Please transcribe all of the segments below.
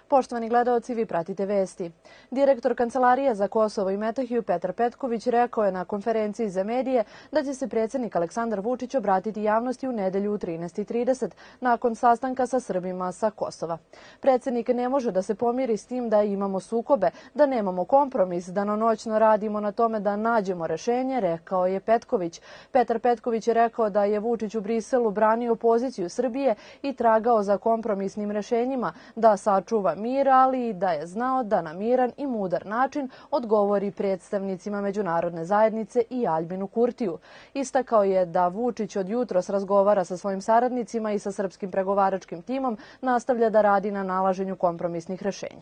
Poštovani gledaoci, vi pratite vesti. Direktor Kancelarije za Kosovo i Metohiju Petar Petković rekao je na konferenciji za medije da će se predsjednik Aleksandar Vučić obratiti javnosti u nedelju u 13:30 nakon sastanka sa Srbima sa Kosova. Predsjednik ne može da se pomiri s tim da imamo sukobe, da nemamo kompromis, da noćno radimo na tome da nađemo rešenje, rekao je Petković. Petar Petković je rekao da je Vučić u Briselu branio poziciju Srbije i tragao za kompromisnim rešenjima, da sačuva mir, ali i da je znao da na miran i mudar način odgovori predstavnicima međunarodne zajednice i Aljbinu Kurtiju. Istakao je da Vučić od jutros razgovara sa svojim saradnicima i sa srpskim pregovaračkim timom nastavlja da radi na nalaženju kompromisnih rešenja.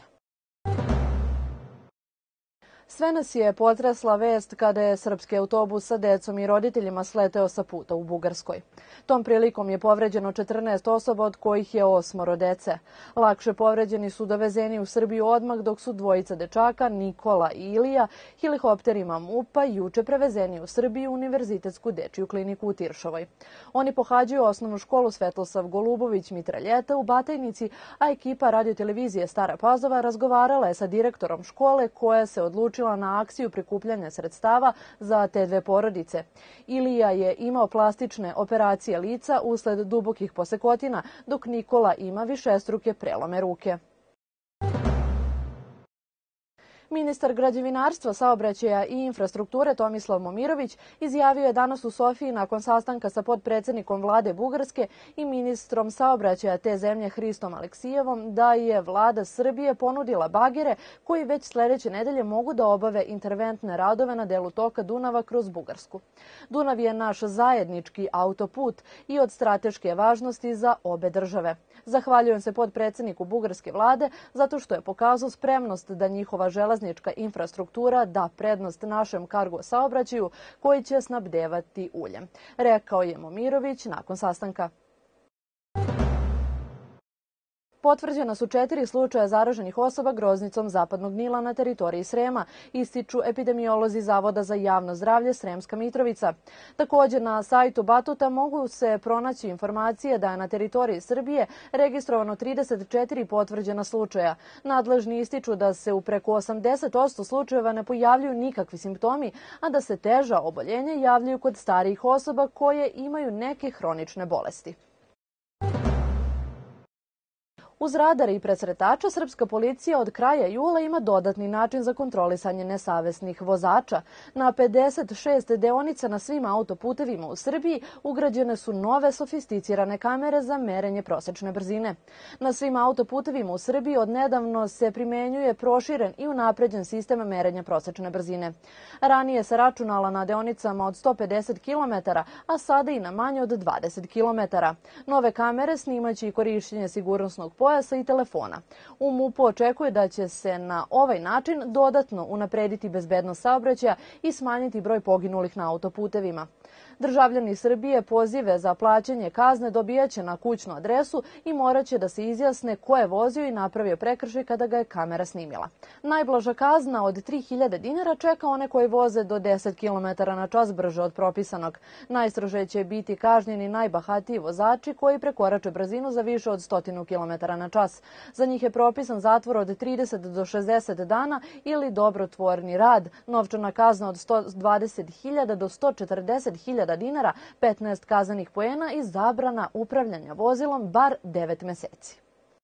Sve nas je potresla vest kada je srpski autobus sa decom i roditeljima sleteo sa puta u Bugarskoj. Tom prilikom je povređeno 14 osoba, od kojih je 8 dece. Lakše povređeni su dovezeni u Srbiju odmah, dok su dvojica dečaka, Nikola i Ilija, helikopterima MUP-a juče prevezeni u Srbiju u Univerzitetsku dečiju kliniku u Tiršovoj. Oni pohađaju osnovnu školu Svetlosav Golubović Mitraljeta u Batajnici, a ekipa radiotelevizije Stara Pazova razgovarala je sa direktorom škole koja se odlučila na akciju prikupljanja sredstava za te dve porodice. Ilija je imao plastične operacije lica usled dubokih posekotina, dok Nikola ima višestruke prelome ruke. Ministar građevinarstva, saobraćaja i infrastrukture Tomislav Momirović izjavio je danas u Sofiji nakon sastanka sa potpredsjednikom vlade Bugarske i ministrom saobraćaja te zemlje Hristom Aleksijevom da je vlada Srbije ponudila bagere koji već sljedeće nedelje mogu da obave interventne radove na delu toka Dunava kroz Bugarsku. Dunav je naš zajednički autoput i od strateške važnosti za obe države. Zahvaljujem se potpredsjedniku bugarske vlade zato što je pokazao spremnost da njihova železnička infrastruktura da prednost našem kargo saobraćaju koji će snabdevati uljem, rekao je Momirović nakon sastanka. Potvrđena su 4 slučaja zaraženih osoba groznicom zapadnog Nila na teritoriji Srema, ističu epidemiolozi Zavoda za javno zdravlje Sremska Mitrovica. Također na sajtu Batuta mogu se pronaći informacije da je na teritoriji Srbije registrovano 34 potvrđena slučaja. Nadležni ističu da se u preko 80% slučajeva ne pojavljuju nikakvi simptomi, a da se teža oboljenja javljaju kod starijih osoba koje imaju neke hronične bolesti. Uz radare i presretača, srpska policija od kraja jula ima dodatni način za kontrolisanje nesavesnih vozača. Na 56 deonica na svim autoputevima u Srbiji ugrađene su nove sofisticirane kamere za merenje prosečne brzine. Na svim autoputevima u Srbiji odnedavno se primenjuje proširen i unapređen sistem merenja prosečne brzine. Ranije se računala na deonicama od 150 km, a sada i na manje od 20 km. Nove kamere snimaće i korišćenje sigurnosnog pojasa i telefona. U MUP-u očekuje da će se na ovaj način dodatno unaprediti bezbednost saobraćaja i smanjiti broj poginulih na autoputevima. Državljani Srbije pozive za plaćanje kazne dobijaće na kućnu adresu i morat će da se izjasne ko je vozio i napravio prekršaj kada ga je kamera snimila. Najblaža kazna od 3000 dinara čeka one koji voze do 10 km na čas brže od propisanog. Najstrože će biti kažnjeni najbahatiji vozači koji prekorače brzinu za više od 100 km na čas. Za njih je propisan zatvor od 30 do 60 dana ili dobrotvorni rad, novčana kazna od 120.000 do 140.000 dinara, 15 kaznenih poena i zabrana upravljanja vozilom bar 9 meseci.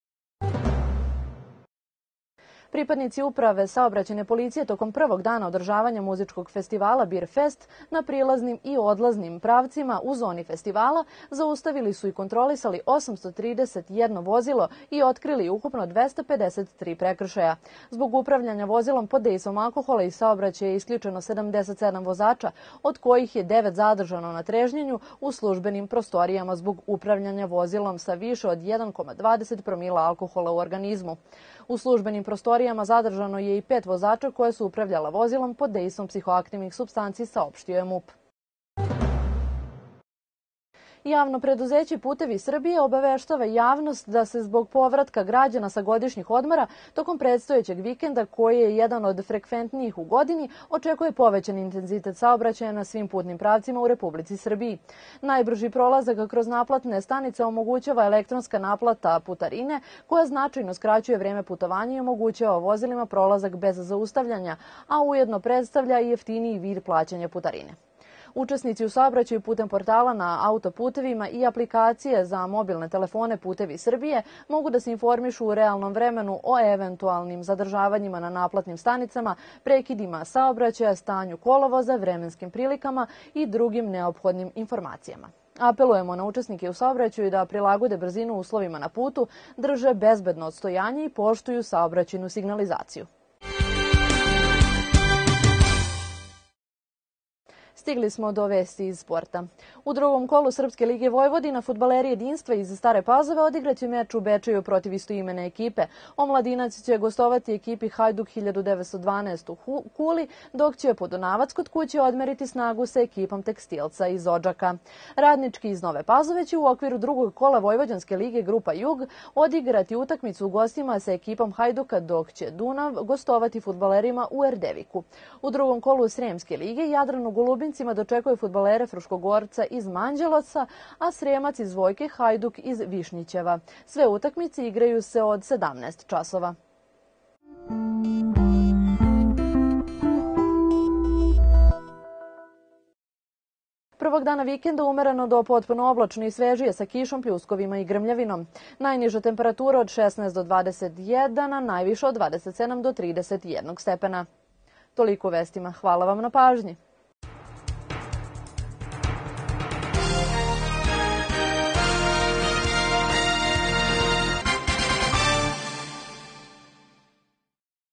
Pripadnici uprave saobraćajne policije tokom prvog dana održavanja muzičkog festivala Beer Fest na prilaznim i odlaznim pravcima u zoni festivala zaustavili su i kontrolisali 831 vozilo i otkrili ukupno 253 prekršaja. Zbog upravljanja vozilom pod dejstvom alkohola i saobraćaja je isključeno 77 vozača, od kojih je 9 zadržano na trežnjenju u službenim prostorijama zbog upravljanja vozilom sa više od 1,20 promila alkohola u organizmu. U službenim prostorijama zadržano je i 5 vozača koje su upravljala vozilom pod dejstvom psihoaktivnih supstanci, saopštio je MUP. Javno preduzeće Putevi Srbije obaveštava javnost da se zbog povratka građana sa godišnjih odmora tokom predstojećeg vikenda, koji je jedan od frekventnijih u godini, očekuje povećan intenzitet saobraćaja na svim putnim pravcima u Republici Srbiji. Najbrži prolazak kroz naplatne stanice omogućava elektronska naplata putarine, koja značajno skraćuje vreme putovanja i omogućava vozilima prolazak bez zaustavljanja, a ujedno predstavlja i jeftiniji vid plaćanja putarine. Učesnici u saobraćaju putem portala na autoputevima i aplikacije za mobilne telefone Putevi Srbije mogu da se informišu u realnom vremenu o eventualnim zadržavanjima na naplatnim stanicama, prekidima saobraćaja, stanju kolovoza, vremenskim prilikama i drugim neophodnim informacijama. Apelujemo na učesnike u saobraćaju da prilagode brzinu uslovima na putu, drže bezbedno odstojanje i poštuju saobraćajnu signalizaciju. Stigli smo do vesti iz sporta. U drugom kolu Srpske lige Vojvodina fudbaleri Jedinstva iz Stare Pazove odigraće meč u Bečeju protiv istoimene ekipe. Omladinac će gostovati ekipi Hajduk 1912 u Kuli, dok će Podunavac kod kuće odmeriti snagu sa ekipom Tekstilca iz Odžaka. Radnički iz Nove Pazove će u okviru drugog kola Vojvođanske lige Grupa Jug odigrati utakmicu u gostima sa ekipom Hajduka, dok će Dunav gostovati fudbalerima u Erdeviku. U drugom kolu Sremske lige Jadran u Golubincima dočekuje fudbalere Fruškogorca iz Manđelosa, a Sremac iz Vojke Hajduk iz Višnjićeva. Sve utakmice igraju se od 17 časova. Prvog dana vikenda umereno do potpuno oblačno i svežije sa kišom, pljuskovima i grmljavinom. Najniža temperatura od 16 do 21, a najviša od 27 do 31 stepena. Toliko u vestima. Hvala vam na pažnji.